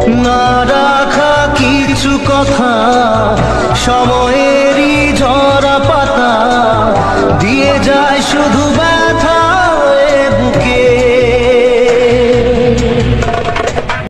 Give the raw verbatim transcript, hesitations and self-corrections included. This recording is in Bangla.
না রাখা কিছু কথা, সময়েরই ঝরা পাতা দিয়ে যায় শুধু